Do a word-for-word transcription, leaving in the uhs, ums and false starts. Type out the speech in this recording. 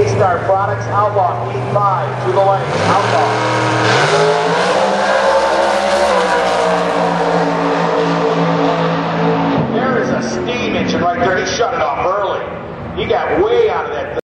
A-Star Products, Outlaw, Heat five, to the lane, Outlaw. There is a steam engine right there. He shut it off early. He got way out of that thing.